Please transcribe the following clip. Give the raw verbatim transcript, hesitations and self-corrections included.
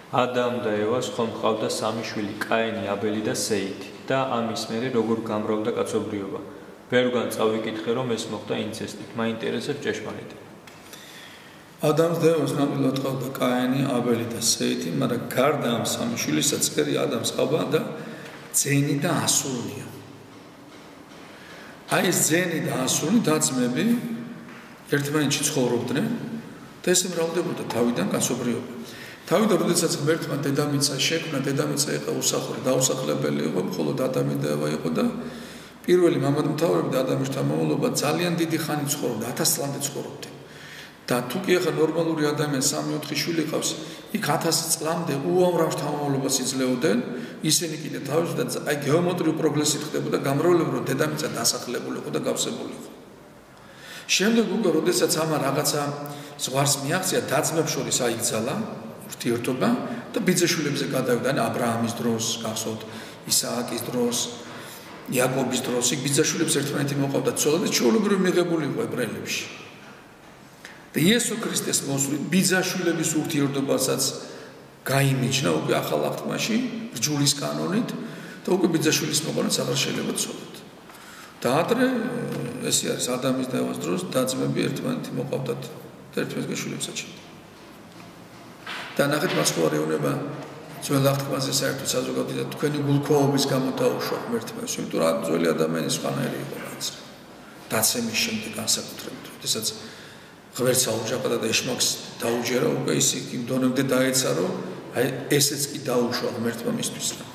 ადამ და ევას ხომ ჰყავდა სამი შვილი, კაინი, აბელი და სეითი და ამის მერე როგორ გამრავლდა კაცობრიობა. ბევრგან წავიკითხე, რომ ეს მოხდა ინცესტით. მაინტერესებს ჭეშმარიტი. ადამს და ევას ნამდვილად ჰყავდა კაინი, აბელი და სეითი, მაგრამ გარდა ამ სამი შვილისა წერია ადამს ჰყავდა და ძენი და ასურნია. აი ეს ძენი და ასურნი და-ძმები ერთმანეთში ცხოვრობდნენ და ესე მრავლდებოდა თავიდან კაცობრიობა. თავიდან როდესაც ღმერთმა დედამიწა შექმნა, დედამიწა იყო უსახური, დაუსახლებელი იყო, მხოლოდ ადამი და ევა იყო და პირველი მამადმთავრები და ადამიანთა მომავლობა ძალიან დიდი ხანი ცხოვრობდა, ათას წლამდე ცხოვრობდნენ. და თუ კი ახლა ნორმალური ადამიანი სამი-ოთხი შვილი ყავს, იქ ათასი წლამდე უამრავ შთამომავლობას იძლეოდნენ, ისინი კიდე თავისუფლად აი გეომეტრიული პროგრესით ხდებოდა გამრავლება, რომ დედამიწა დასახლებული იყო და გავსებული იყო. შემდეგ უკვე როდესაც ამა რაღაცა ზღვარს მიაღწია, და-ძმებს შორის აიგზალა ურთიერთობა და ბიძაშვილებზე გადავიდა, ან აბრაამის დროს, გახსოვთ, ისააკის დროს, იაკობის დროს, იქ ბიძაშვილებს ერთმანეთი მოყავდა ცოლა და ჩვეულებრივი მიღებული იყო ებრაელებში. და იესო ქრისტეს მოსვლით ბიძაშვილების ურთიერთობასაც გაიმიჯნა უკვე ახალ აღთქმაში, რჯულის კანონით და უკვე ბიძაშვილის მოყოლაც აღარ შეიძლება ცოლად. და ადრე ესე არის ადამის და ევას დროს და-ძმები ერთმანეთი მოყავდათ და ერთმანეთს შვილებსაც შეეძინათ. და ნახეთ მაცხოვარი ეუბნება ძველ აღთქმაზე საერთოდ საზოგადოებრივად თქვენი გულქოობის გამო დაუშვა ღმერთმა, იმიტომ რომ ძველი ადამიანი სხვანაირი იყო მაინც. დაცემის შემდეგ განსაკუთრებით, როდესაც ღმერთს აუჯანყდა და ეშმაკს დაუჯერა, უკვე ის იმ დონემდე დაეცა, რომ აი ესეც კი დაუშვა ღმერთმა მისთვის.